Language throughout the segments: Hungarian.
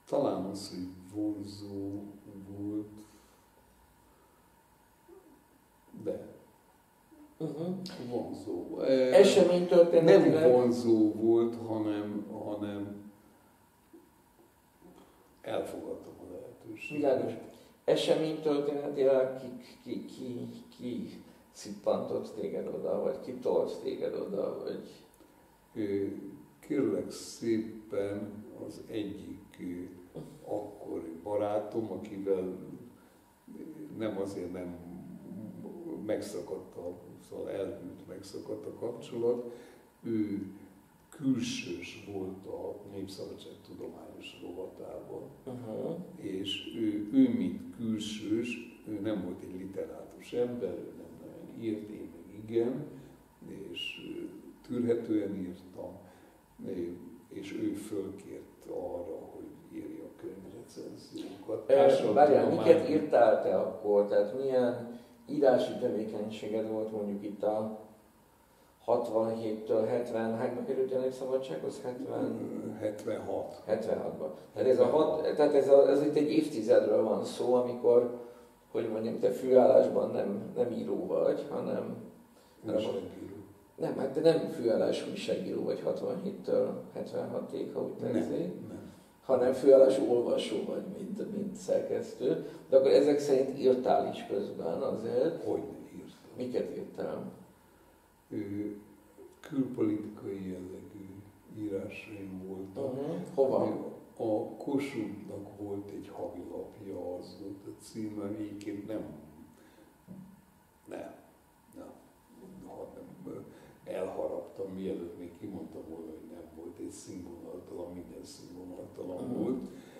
talán az, hogy vonzó volt, de vonzó. Eseménytörténetileg. Nem vonzó volt, hanem elfogadtam a lehetőséget. Világos. Eseménytörténetileg ki szippantott téged oda, vagy ki tolt téged oda, vagy... Kérlek szépen az egyik akkori barátom, akivel nem azért nem megszakadt megszakadt a kapcsolat, ő külsős volt a Népszabadság tudományos rovatában, és ő mint külsős, ő nem volt egy literátus ember, ő nem nagyon írt, én meg igen, és tűrhetően írtam, és ő fölkért arra, hogy írja könyvrecenziókat. Várjál, miket írtál te akkor? Tehát milyen írási tevékenységed volt mondjuk itt a 67-től 70, hányba kerültél a Népszabadsághoz? 76. 76-ban. Tehát ez itt egy évtizedről van szó, amikor, hogy mondjam, te főállásban nem író vagy, hanem... Újságíró. Nem, hát te nem főállású újságíró vagy 67-től 76-ig, ha úgy tetszik, hanem főállású olvasó vagy, mint szerkesztő. De akkor ezek szerint írtál is közben azért. Hogy írtam? Miket írtál? Külpolitikai jellegű írásaim voltak. Hova? A Kossuthnak volt egy havilapja, az volt a címe, egyébként nem, elharaptam, mielőtt még kimondtam volna, hogy nem volt egy színvonaltalan, minden színvonaltalan volt.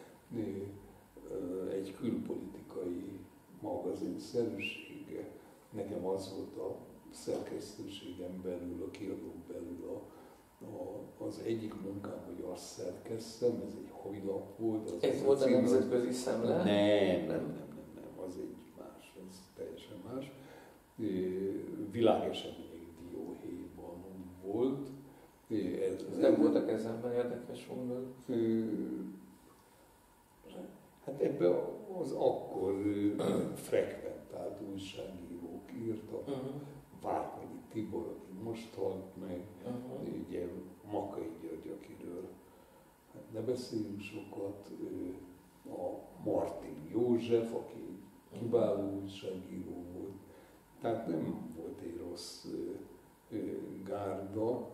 Egy külpolitikai magazinszerűsége. Nekem az volt a szerkesztőségem belül, a kiadón belül az egyik munkám, hogy azt szerkeztem, ez egy havilap volt. Ez volt a Nemzetközi Szemle? Nem, az egy más, ez teljesen más. Világesemények dióhéjban volt. Nem volt a kezemben érdekes mondat? Hát ebben az akkor frekventált újságírók írtak. Várkonyi Tibor, aki most halt meg, ugye Makay György, akiről ne beszéljünk sokat, a Martin József, aki kiváló újságíró volt. Tehát nem volt egy rossz gárda,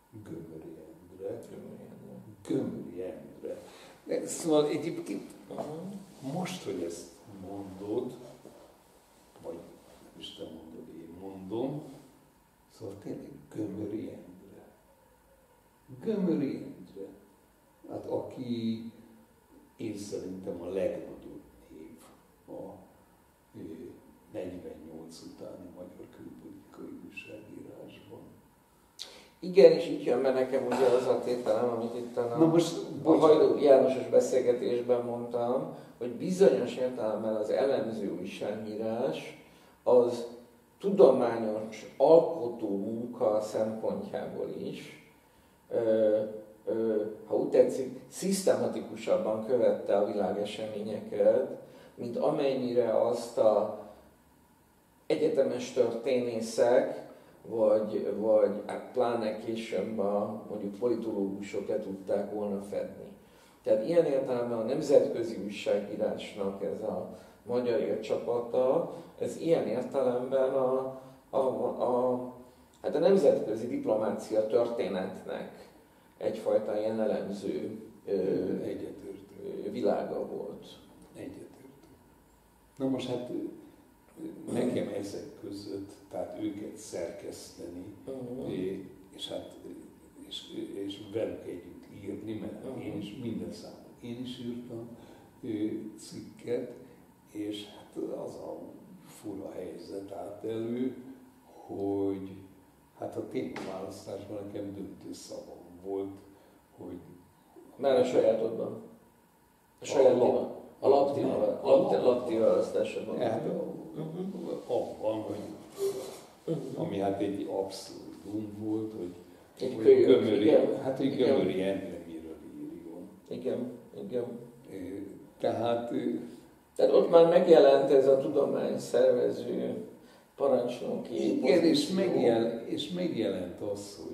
Gömöri Endre. Szóval egyébként most, hogy ezt mondod, vagy nem is te mondod, én mondom, szóval tényleg Gömöri Endre. Gömöri Endre, hát aki én szerintem a legnagyobb név a 48 utáni magyar külpolitikai újságírásban. Igen, és így jön be nekem ugye az a tételem, amit itt a Hajdú Jánosos beszélgetésben mondtam, hogy bizonyos értelemben az elemző újságírás az tudományos, alkotó munka szempontjából is, ha úgy tetszik, szisztematikusabban követte a világeseményeket, mint amennyire azt a egyetemes történészek, vagy pláne később mondjuk politológusok le tudták volna fedni. Tehát ilyen értelemben a nemzetközi újságírásnak ez a magyar élcsapata, ez ilyen értelemben hát a nemzetközi diplomácia történetnek egyfajta ilyen elemző világa volt. Egyetértő. Na most hát nekem ezek között, tehát őket szerkeszteni, és velük együtt írni, mert én is minden számot én is írtam cikket, és hát az a fura helyzet állt elő, hogy hát a témaválasztásban nekem döntő szavam volt, hogy... Már a sajátodban? A saját a lapti választásában. Hát abban, hogy ami hát egy abszurdum volt, hogy Gömöri Endre miről írjon. Igen. Tehát ott már megjelent ez a tudomány szervező parancsnoki igen, és megjelent az, hogy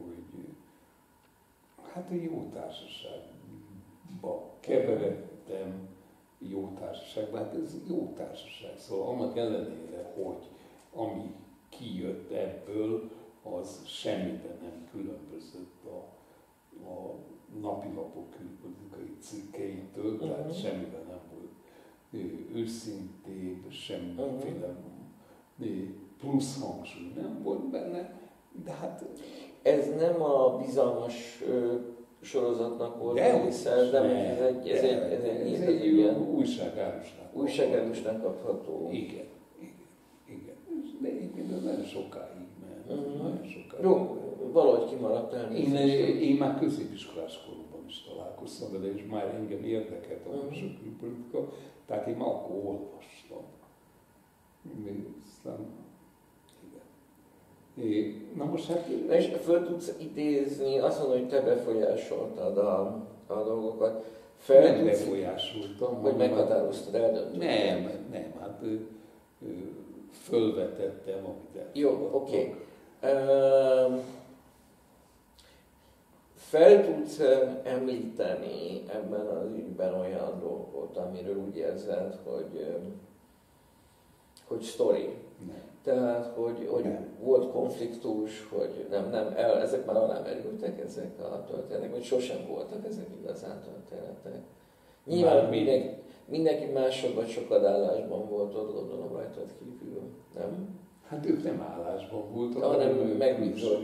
hát a jó társaságba keveredtem, jó társaságba, hát ez jó társaság, szóval annak ellenére, hogy ami kijött ebből, az semmiben nem különbözött a napilapok külpolitikai cikkeitől, tehát semmiben nem volt őszintébb, semmiféle plusz hangsúly nem volt benne, de hát... Ez nem a bizalmas sorozatnak volt része, de ez egy ilyen újságárusnak kapható. Igen. De egyébként nagyon sokáig ment. Jó, valahogy kimaradt el. Én már középiskolás koromban is találkoztam vele, és már engem érdekelt a külpolitika, tehát én már akkor olvastam. Aztán, igen. Na most hát... És föl tudsz idézni, azt mondod, hogy te befolyásoltad a dolgokat. Nem befolyásoltam. Vagy meghatároztad, eldöntötted? Nem, hát fölvetettem, amit elfogadtam. Jó, oké. Fel tudsz említeni ebben az ügyben olyan dolgot, amiről úgy érzed, hogy sztori? Nem. Tehát, hogy volt konfliktus, hogy ezek már alámerültek, ezek a történetek, vagy sosem voltak ezek igazán történetek. Nyilván mindenki másabb vagy sokat állásban volt ott, gondolom rajtad kívül, nem? Hát ők nem állásban voltak, hanem megbízott.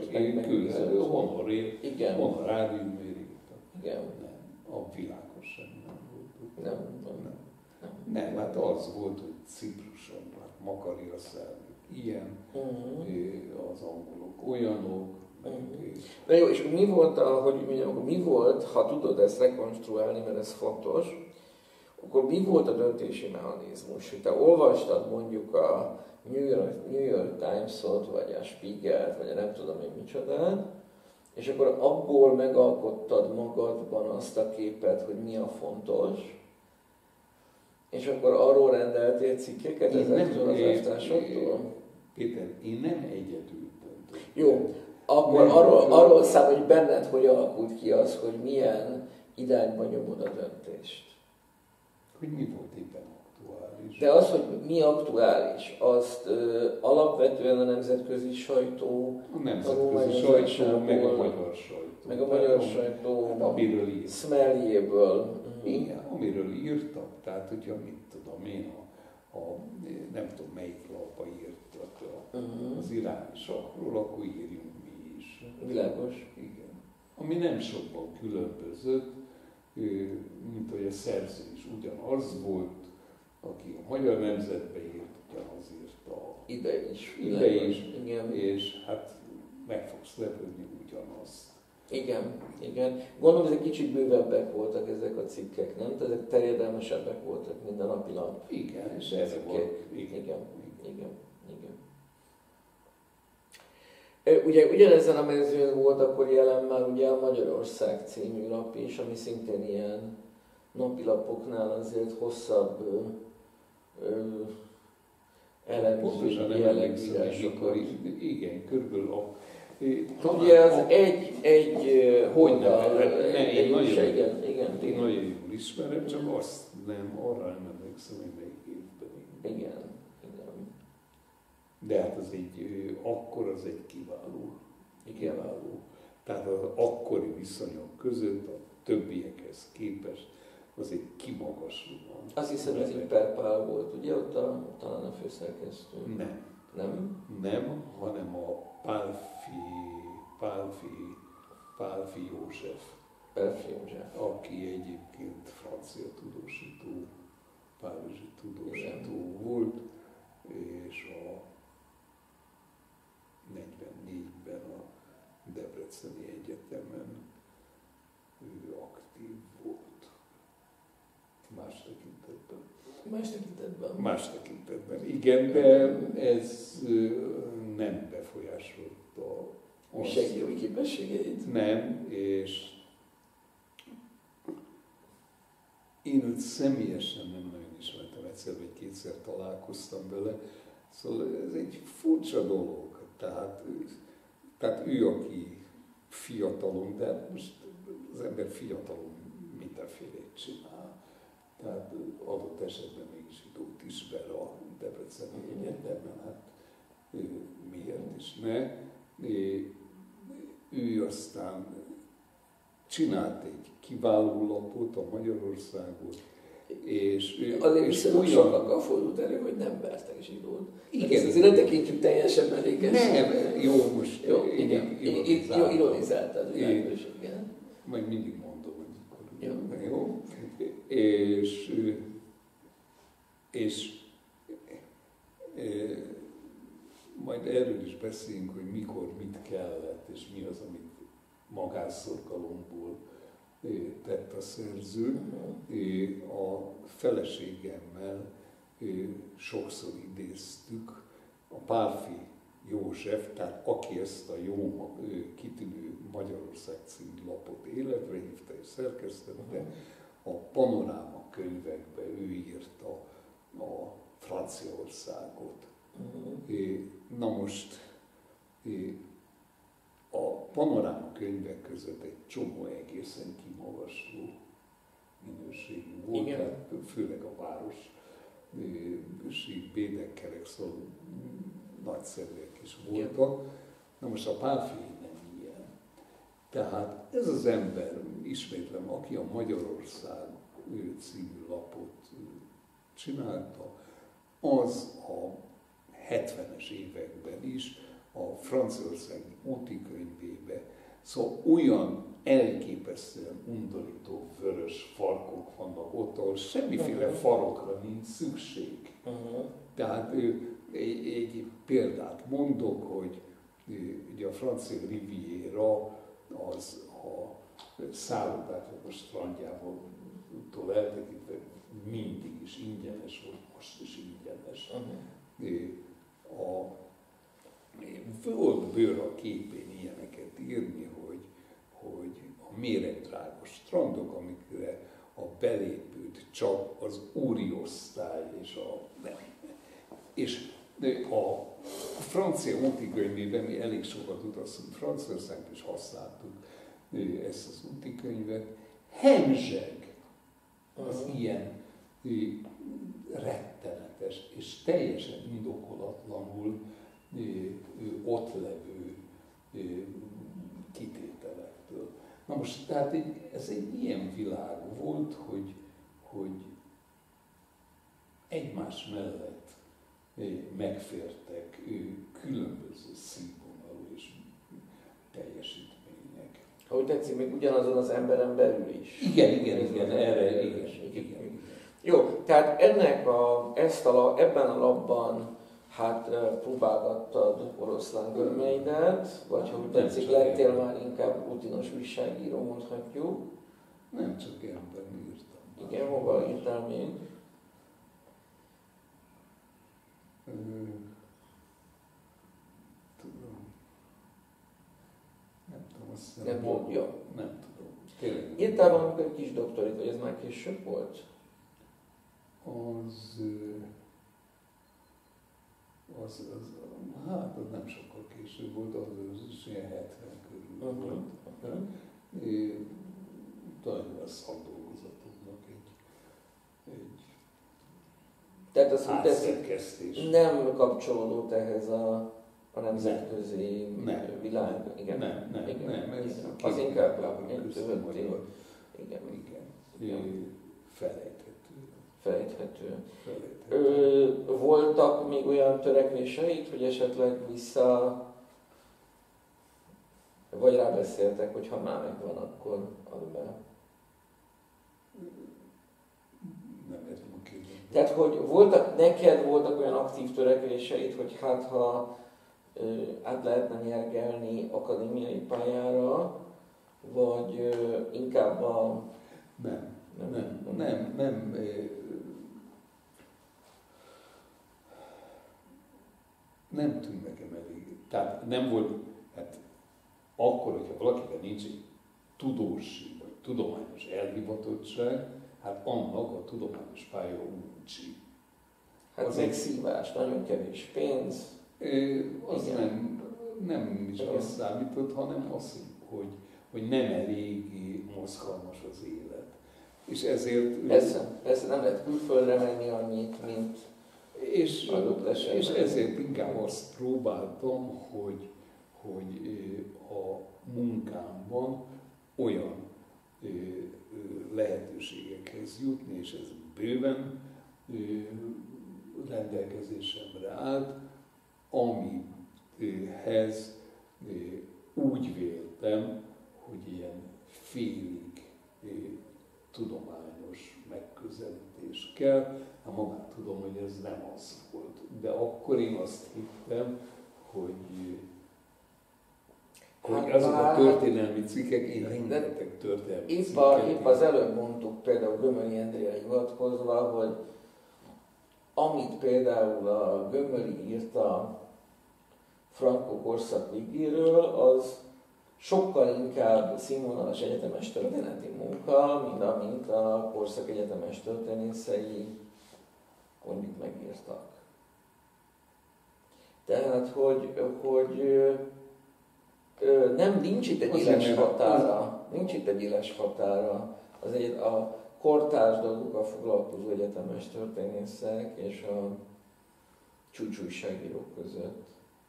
Honoráriumért írtak. Igen. Nem, a világos sem nem volt. Nem, hát az volt, hogy Cipruson, hát Makaria szervük ilyen, az angolok olyanok. Na jó, és mi volt, mi volt, ha tudod ezt rekonstruálni, mert ez fontos, akkor mi volt a döntési mechanizmus? Hogy te olvastad mondjuk a New York Times-ot, vagy a Spiegelt, vagy a nem tudom én micsodát, és akkor abból megalkottad magadban azt a képet, hogy mi a fontos, és akkor arról rendeltél cikkeket ezektől az elvtársaktól? Péter, én nem egyedül döntöttem. Jó, akkor arról szám, hogy benned hogy alakult ki az, hogy milyen irányba nyomod a döntést. Hogy mi volt éppen aktuális. De az, hogy mi aktuális, azt alapvetően a nemzetközi sajtó, meg a magyar sajtó. Meg a magyar sajtó amiről írt. szmelljéből. Igen, amiről írtak. Tehát, hogyha mit tudom én, nem tudom melyik lapba írtak az iráni sakról, akkor írjunk mi is. Világos. Igen. Ami nem sokban különbözött, mint hogy a szerző is ugyanaz volt, aki a Magyar Nemzetbe írt, ugyanaz írta ide is. Igen. És hát meg fogsz lepődni ugyanazt. Igen. Gondolom, ezek kicsit bővebbek voltak ezek a cikkek, nem? Ezek terjedelmesebbek voltak, mint a napilap. Igen, és ez volt. Igen. Ugye ugyanezen a mezőn volt akkor jelen már ugye a Magyarország című lap is, ami szintén ilyen napilapoknál azért hosszabb elemző jellegvírásokat. Igen, körülbelül ugye az egy én nagyon igen. jól ismerem, csak azt nem, arra nem emlékszem, hogy melyik évben. Igen. De hát az az egy kiváló. Tehát az akkori viszonyok között a többiekhez képest az egy kimagaslóan. Azt hiszem, ez így Per Pál volt, ugye? Ott talán a főszerkesztő. Nem, hanem a Pálffy József. Aki egyébként francia tudósító, párizsi tudósító volt, és a 44-ben a Debreceni Egyetemen ő aktív volt. Más tekintetben. Igen, de ez nem befolyásolta újságírói képességeit. Nem, és én őt személyesen nem nagyon ismertem, egyszer vagy kétszer találkoztam vele, szóval ez egy furcsa dolog. Tehát ő, aki fiatalon, de most az ember fiatalon mindenfélét csinál. Tehát adott esetben még zsidót ismer a Debreceni Egyetemen, hát miért is ne. Ő aztán csinált egy kiváló lapot, a Magyarországot, és azért viszont olyan... sokakkal fordult elő, hogy nem vertek zsidót. Igen. Azért nem tekintjük teljesen mellékes. Nem, jó, most jó, igen. Ironizáltad, világos, igen. Majd mindig mondom, hogy jó. És majd erről is beszélünk, hogy mikor mit kellett, és mi az, amit magánszorgalomból tett a szerző. A feleségemmel sokszor idéztük a Pálffy József, tehát aki ezt a jó kitűnő Magyarország című lapot életre hívta és szerkesztette, a Panoráma könyvekbe ő írta a Franciaországot. Na most a Panoráma könyvek között egy csomó egészen kimagasló minőségű volt, tehát főleg a városi bédekkerek, szóval nagyszerűek is voltak. Na most a Pálffy nem ilyen. Tehát ez az ember, ismétlem, aki a Magyarország című lapot csinálta, az a 70-es években is a franciaországi úti könyvébe, szóval olyan elképesztően undorító vörös farkok vannak ott, ahol semmiféle farokra nincs szükség. Tehát egy példát mondok, hogy ugye a francia Riviera az a szállodák a strandjával eltekintve mindig is ingyenes volt, most is ingyenes. Volt bőr a képén ilyeneket írni, hogy a méregdrágos strandok, amikre a belépőt csak az úriosztály és a francia útikönyvében mi elég sokat utaztunk Franciaországban, és használtuk ezt az útikönyvet. Hemzseg az ilyen rettenetes és teljesen indokolatlanul ott levő kitételektől. Na most, tehát ez egy ilyen világ volt, hogy egymás mellett megfértek különböző színvonalú és teljesítmények. Ahogy tetszik, még ugyanazon az emberen belül is. Igen, erre igen. Jó, tehát ebben a labban hát próbálgattad oroszlán görmeidet, vagy hogy tetszik, lettél már inkább rutinos újságíró, mondhatjuk. Nem csak ebben írtam. Igen, hova írtál még? Nem tudom, azt hiszem. Nem volt, jó. Nem tudom. Tényleg. Írtál valamikor egy kis doktorit, vagy ez már később volt? Hát az nem sokkal később volt, az is ilyen 70 körül volt. Talán a szakdolgozatomnak egy tehát az átszerkesztés. Nem kapcsolódott ehhez a nemzetközi világ. Igen. Nem. Ez az inkább felejthető. Voltak még olyan törekvéseid, hogy esetleg vagy rábeszéltek, hogy ha már megvan, akkor add be? Nem értem a kérdést. Tehát, hogy neked voltak olyan aktív törekvéseid, hogy hát ha át lehetne nyergelni akadémiai pályára, vagy inkább a... Nem. Nem tűnt nekem elég. Tehát nem volt, hát akkor, hogyha valakiben nincs egy tudósi vagy tudományos elhivatottság, Hát annak a tudományos pálya uncsi. Hát megszívás, nagyon kevés pénz. Az nem is azt számított, hanem az, hogy nem eléggé mozgalmas az élet. És ezért... Persze nem lehet külföldre menni annyit, mint adott esetben. És ezért inkább azt próbáltam, hogy a munkámban olyan lehetőségekhez jutni, és ez bőven rendelkezésemre állt, amihez úgy véltem, hogy ilyen félig tudományos megközelítés kell. Hát ma már tudom, hogy ez nem az volt. De akkor én azt hittem, hogy azok a történelmi cikkek, én rengeteg történelmi cikket. Épp az előbb mondtuk például Gömöri Endrére hivatkozva, hogy amit például a Gömöri írt a Franco korszak végéről, az sokkal inkább színvonalas egyetemes történeti munka, mint amint a korszak egyetemes történészei mondjuk megírtak. Tehát, nincs itt egy éles határa, a kortárs dolgokkal foglalkozó egyetemes történészek és a csúcsújságírók között.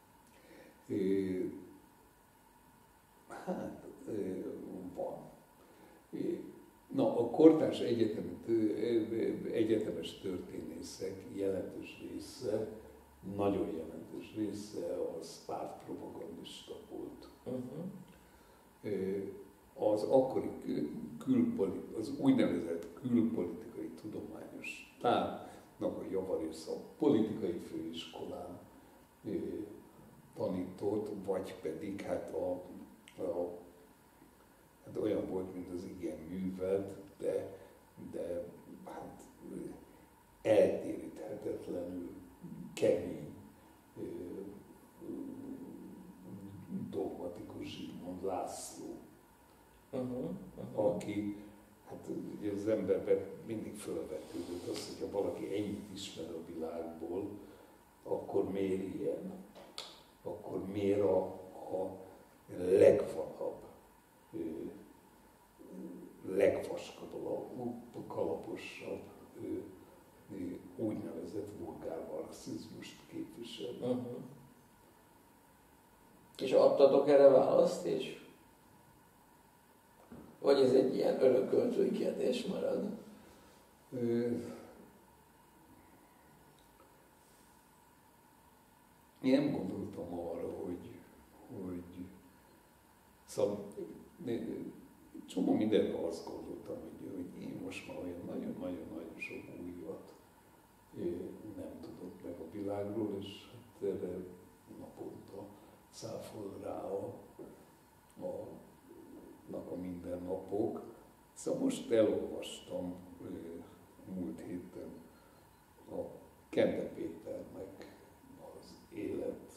Van. Na, a kortárs egyetemes történészek jelentős része, nagyon jelentős része az pártpropagandista volt. Az akkori az úgynevezett külpolitikai tudományos tábnak a javarésze a politikai főiskolán tanított, vagy pedig hát olyan volt, mint az igen művelt, de hát eltéríthetetlenül kemény, dogmatikus Zsigmond László, aki, hát ugye az emberben mindig fölvetődött az, hogyha valaki ennyit ismer a világból, akkor miért ilyen? Akkor miért a legvadabb, legvaskalaposabb úgynevezett vulgár marxizmust képvisel. És adtatok erre választ is? Vagy ez egy ilyen örököltői kérdés marad? Én nem gondoltam arra, hogy szóval csomó mindenre azt gondoltam, hogy én most már olyan nagyon-nagyon sok újat nem tudok meg a világról, és hát erre naponta száfol rá a mindennapok. Szóval most elolvastam múlt héten a Kende Péternek az élet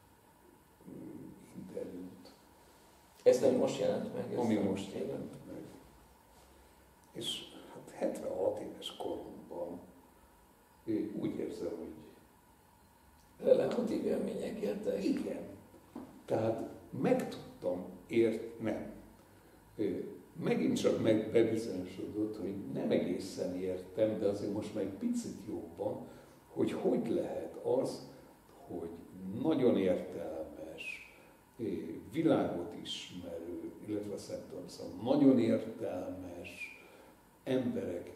interjút. Ezt nem most jelent meg? Ami most jelent meg. És hát 76 éves koromban úgy érzem, hogy relatív élmények értek. Igen. Tehát megtudtam nem. Megint csak bebizonyosodott, hogy nem egészen értem, de azért most már egy picit jobban, hogy lehet az, hogy nagyon értelmes, világot ismerő, illetve szerintem nagyon értelmes emberek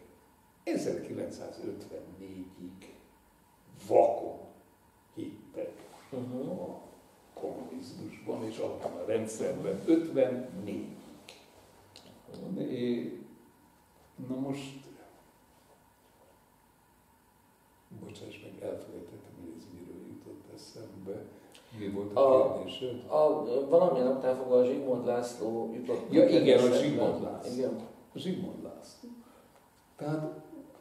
1954-ig vakon hittek a kommunizmusban és abban a rendszerben 54-ig. Na most, bocsáss meg, elfelejtettem, hogy ez miről jutott eszembe. Mi volt a kérdésed? Valamilyen napnál fogva a Zsigmond László jutott. Ja igen, a Zsigmond László. Igen. A Zsigmond László. Tehát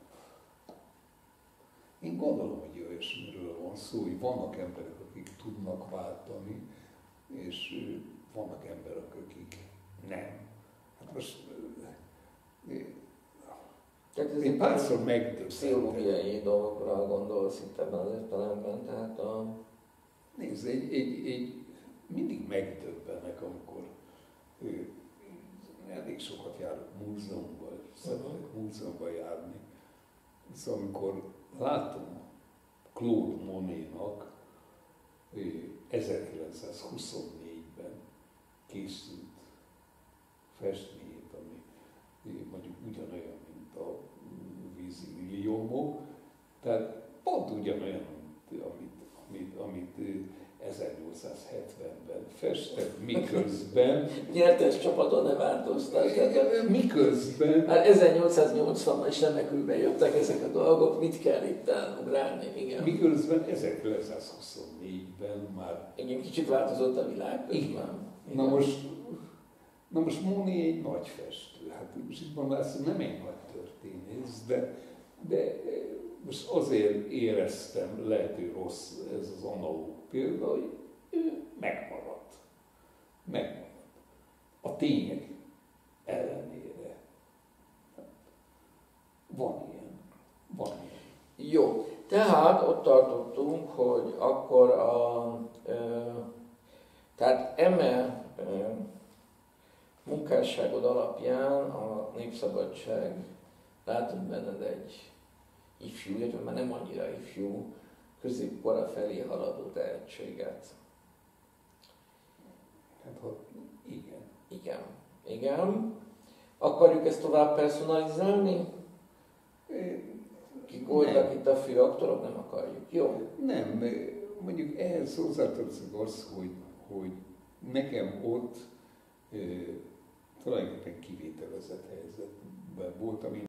én gondolom, hogy olyasmiről van szó, hogy vannak emberek, akik tudnak váltani, és vannak emberek, akik nem. Hát most... Én párszor megdöbbentem. Pszichológiai dolgokra gondolsz itt ebben az értelemben, tehát a... Nézd, mindig megdöbbenek, amikor elég sokat járok múzeumban, szeretek múzeumban járni. Szóval amikor látom Claude Monet-nak 1924-ben készült festményét, ami mondjuk ugyanolyan, mint a vízi liliomok, tehát pont ugyanolyan, amit 1870-ben festett, miközben... Nyertes csapaton ne változtak. Miközben... Hát 1880-ban is remekülben jöttek ezek a dolgok, mit kell itt ugrálni, igen. Miközben 1924-ben már... Igen, kicsit változott a világ közben. Na most Monet egy nagy festő, hát Zsigmond László nem egy nagy történész, de most azért éreztem, lehet, hogy rossz ez az analóg példa, hogy ő megmaradt. A tények ellenére. Van ilyen. Jó, tehát ott tartottunk, hogy akkor tehát eme munkásságod alapján a Népszabadság látott benned egy ifjú, illetve már nem annyira ifjú, középkora felé haladó tehetséget. Hát, igen. Igen. Akarjuk ezt tovább personalizálni? Kik voltak itt a fő aktorok? Nem akarjuk. Jó? Nem, mondjuk ehhez hozzátartozik az, hogy nekem ott tulajdonképpen kivételezett helyzetben voltam.